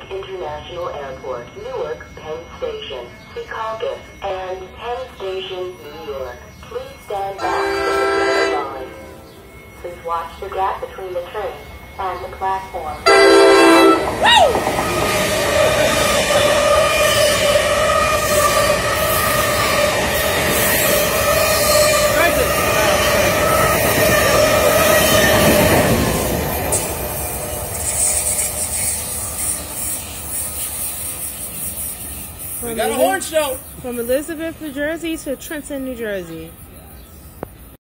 International Airport, Newark, Penn Station, Secaucus, and Penn Station, New York. Please stand back from the center line. Please watch the gap between the train and the platform. We got a horn show. From Elizabeth, New Jersey to Trenton, New Jersey.